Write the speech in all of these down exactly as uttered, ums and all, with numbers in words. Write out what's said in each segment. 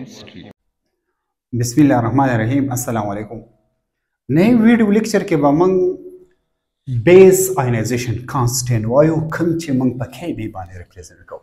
history. बिस्मिल्लाहिर्रहमानिर्रहीम अस्सलाम वालेकुम। नए वीडियो लेक्चर के बमंग बेस आयनाइजेशन कांस्टेंट वायु खम चे मंग पखे भी बाने रिप्रेजेंट को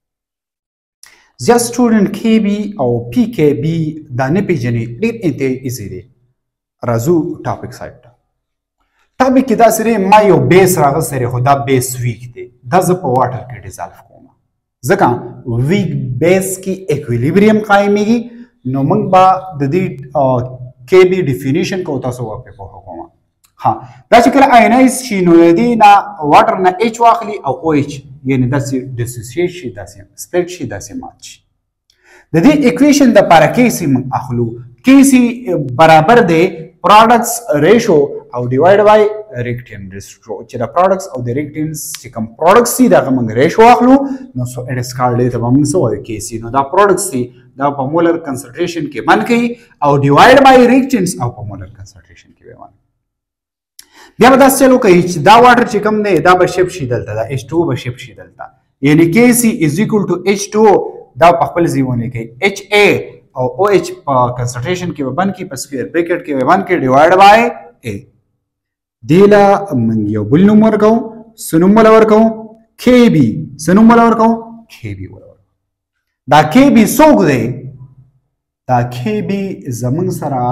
जस्ट स्टूडेंट के बी और पी के बी दाने पे जने डिट इंते इजीली राजू टॉपिक साइड टॉपिक किदा सरे मायो बेस राग सरे खुदा बेस वीक दे दज प वाटर के डिसॉल्व कोमा जका वीक बेस की इक्विलिब्रियम कायमेगी नो मंग बा द दी के बी डेफिनेशन को तासो वापे को कोमा हाँ दाचिकल आयनाइज शी नो यदि ना वाटर ना एच वाखली और ओएच यानी दसी डिसोसिएशन दसी स्प्रेडशीट दसी मैच द दी इक्वेशन द पारा केसी मंग अखलू केसी बराबर दे प्रोडक्ट्स रेशियो और डिवाइड बाय रिएक्टेंट रेशियो चला प्रोडक्ट्स और द रिएक्टेंट्स से कम प्रोडक्ट्स सी दा मंग रेशियो अखलू नो so it is called the मंग सो केसी नो दा प्रोडक्ट्स सी दा मोलर कंसंट्रेशन के मान कही और डिवाइड बाय रिएक्टेंट्स और मोलर कंसंट्रेशन के मान बिया बता चलो कही दा वाटर चिकम दे दा बशेप शीदलता दा एच टू ओ बशेप शीदलता यानी Kc is equal to H two O दा पखपल जीवने के Ha और OH कंसंट्रेशन के बन की पर स्क्वायर ब्रैकेट के वन के डिवाइड बाय A दिला मंगियो बुल नंबर को सुनुमल और को Kb सुनुमल और को Kb और दा Kb सोग दे दा Kb जमन सरा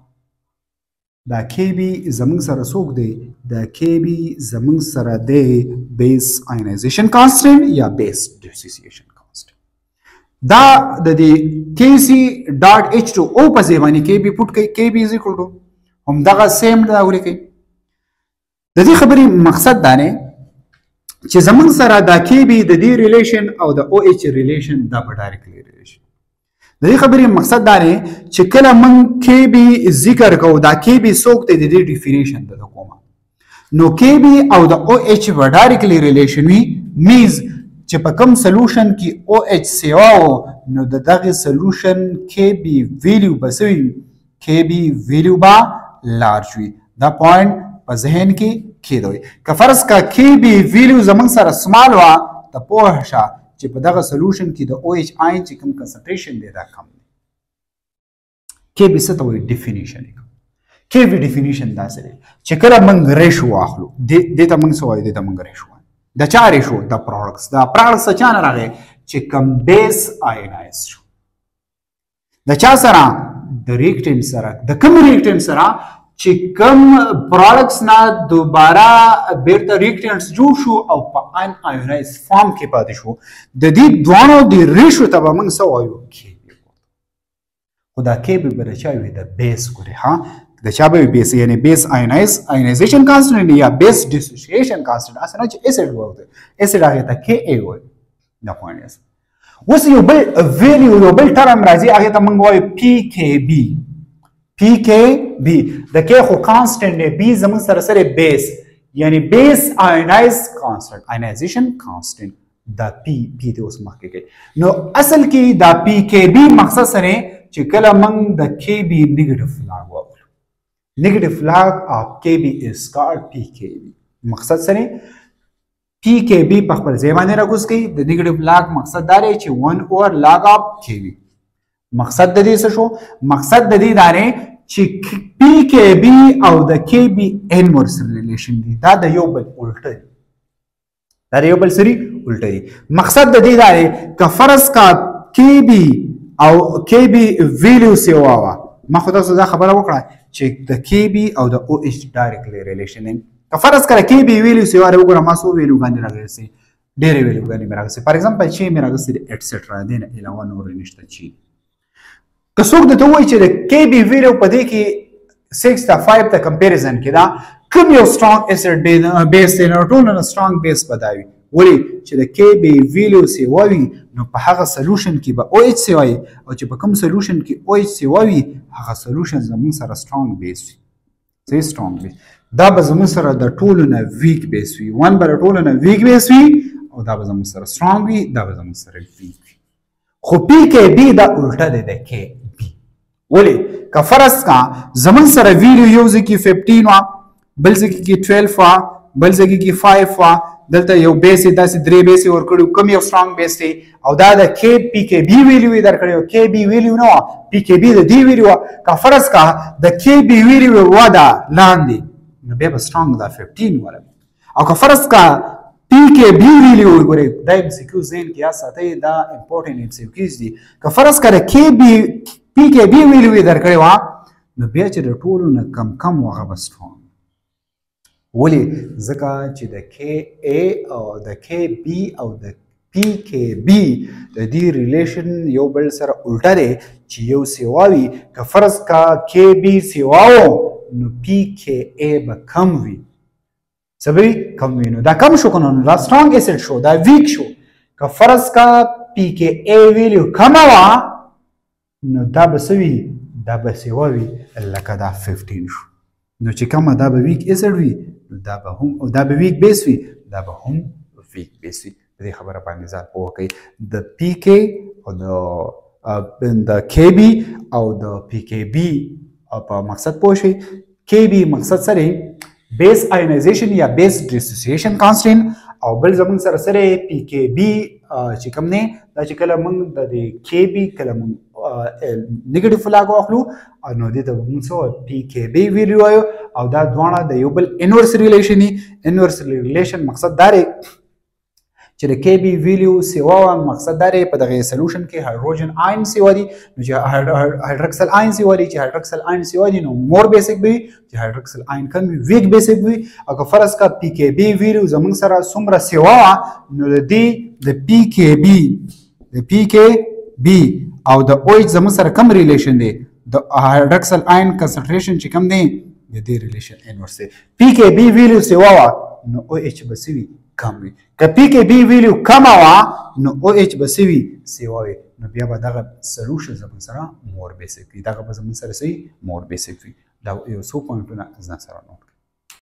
दा Kb जमन सरा सोग दे दा Kb जमन सरा दे बेस आयनाइजेशन कांस्टेंट या बेस डिसोसिएशन कांस्टेंट दा द दी Kc dot H two O पर जेवानी Kb पुट के Kb इज इक्वल टू हम दगा सेम दा उले के द दी खबरी मकसद दाने چې زمون سره دا Kb د دې ریلیشن او د OH ریلیشن دا په ډایرکټلی ریلیشن د دې خبرې مقصد دا دی چې کله من Kb ذکر کوو دا Kb څوک دی د دې ډیفینیشن د کومه نو Kb او د OH په ډایرکټلی ریلیشن وی میز چې په کوم سولوشن کې OH سیوا نو د دغه سولوشن Kb ویلیو بسوي Kb ویلیو با لارج وي دا پوینټ په ذهن کې کېدوي که فرض کا Kb ویلیو زمون سره سمال وا ته په شا چې په دغه سولوشن کې د OH آین چې کوم کنسنټریشن دی دا کم دی Kb څه ته وایي ډیفینیشن Kb ډیفینیشن دا سره چې کله موږ ریشو واخلو د دې ته موږ سوای د موږ ریشو د چا ریشو د پروډکټس د پروډکټس چا نه راغی چې کوم بیس آینایز شو د چا سره د ریکټنټ سره د کوم ریکټنټ سره چې کوم پروډکټس نه دوباره بیرته ریکټنټس جوړ شو او په ان آیونایز فارم کې پاتې شو د دې دوانو د ریشو ته به موږ څه وایو Kb خو دا Kb به د چا وي د بیس ګورې ها د چا به بیس یعنی بیس آیونایز آیونایزیشن کانسټنټ یا بیس ډیسوسییشن کانسټنټ اسنه چې ایسډ وایو ایسډ هغه ته Ka وایي دا پوینټ اس اوس یو بل ویلیو یو بل ټرم راځي هغه ته موږ وایو Pkb Pkb د K خو کانسټنټ دی B زمون سره سره بیس یعنی بیس آیونایز کانسټنټ آیونایزیشن کانسټنټ دا P P ته اوس مخکې کوي نو اصل کې دا Pkb مقصد سره چې کله موږ د Kb نیگیټیو فلاګ واخلو نیگیټیو فلاګ اف Kb از کالډ Pkb مقصد سره Pkb په خپل ځای باندې راګوس کوي د نیگیټیو فلاګ مقصد دا دی چې ون اوور لاګ اف Kb مقصد د دې څه شو مقصد د دې دا دی چې Pkb او د Kb انورس ریلیشن دی دا د یو بل الټه دی دا د یو بل سری الټه دی مقصد د دې دا دی که فرض کا Kb او Kb ویلیو سیوا وا ما خو تاسو دا خبره وکړه چې د Kb او د OH ډایرکټلی ریلیشن دی که فرض کړه Kb ویلیو سیوا وګوره ما سو ویلیو باندې راغلی ډېر ویلیو باندې راغلی فار ایگزامپل چې مې راغلی ایټسټرا دین علاوه نور نشته چی که څوک د ته وایي چې د Kb ویلیو په دې کې سکس تا فایو ته کمپیریزن کې دا کوم یو سترونګ اسید بیس دی نو ټول نه سترونګ بیس بداوي ولې چې د Kb ویلیو سیوا وي نو په هغه سولوشن کې به OH سیوا وي او چې په کوم سولوشن کې OH سیوا وي هغه سولوشن زموږ سره سترونګ بیس وي صحیح سترونګ بیس دا به زموږ سره د ټولو نه ویک بیس وي ون به د ټولو نه ویک بیس وي او دا به زموږ سره سترونګ وي دا به زموږ سره ویک وي خو Pkb دا الټه دی د Kb ولی که فرض کا زمون سره ویلیو یو ځکه پنځه وا بل ځکه کې بارہ وا بل ځکه کې پنځه وا دلته یو بیس داسې درې بیس ورکړو کوم یو سترانګ بیس دی او دا د کې پی کې بي ویلیو یې درکړی کې بي ویلیو نه وه پی کې بي د دې ویلیو وه که فرض کا د کې بي ویلیو وده لاندې نو بیا به سترانګ دا ففټین ولګي او که فرض کا پی کې بي ویلیو وګورئ دا ایم سی کیو ذهن کې یاد ساتئ دا امپورټنټ ایم سی کیوز دي که فرض کا د کې بي پی کې بي ویلیو یې درکړی وه نو بیا چې د ټولو نه کم کم و هغه به سترانګ ولې ځکه چې د کې ای او د کې بي او د پی کې بي د دې ریلیشن یو بل سره الټه دی چې یو سیوا وي که فرض کا کې بي سیوا و نو پی کې ای به کم وي څه به کم وي نو دا کم شو که نو دا سترانګ اسید شو دا ویک شو که فرض کا پی کې ای ویلیو کمه وه نو دا به څه وي دا به سیوا وي لکه دا ففټین شو نو چې کومه دا به ویک اسید وي دا به هم دا به ویک بیس وي دا به هم ویک بیس وي د دې خبره باندې ځان پوه کوئ د پی کې او د د کې بي او د پی کې بي په مقصد پوه شئ کې بي مقصد سره بیس آینایزیشن یا بیس ډیسوسییشن کانسټنټ او بل زموږ سره سره پی کې بي چې کوم دی دا چې کله موږ د کې بي کله موږ نیگیټیو فلاګ واخلو نو دې ته موږ څه پی کې بي ویلیو وایو او دا دواړه د یو بل انورس ریلیشن دي انورس ریلیشن مقصد دا دی چې د کې بي ویلیو سیوا وه مقصد دا دی په دغه سلوشن کې هایدروجن آین سیوا دي نو چې هایدروکسل آین سیوا دي چې هایدروکسل آین سیوا دي نو مور بیسک وي چې هایدروکسل آین کم وي ویک بیسک وي او که فرض کا پی کې بي ویلیو زموږ سره څومره سیوا وه نو د دې د پی کې بي د پی کې بي او د او ایچ زموږ سره کم ریلیشن دی د هایدروکسل آین کنسنټریشن چې کم دی د دې ریلیشن انورس دی پی کې بي ویلیو سیوا وه نو او ایچ به څه وي کم وي که پی کې بي ویلیو کمه وه نو او ایچ به څه وي سیوا وي نو بیا به دغه سلوشن زموږ سره مور بیسک وي دغه به زموږ سره څه وي مور بیسک وي دا یو څو پوینټونه ځان سره نوټ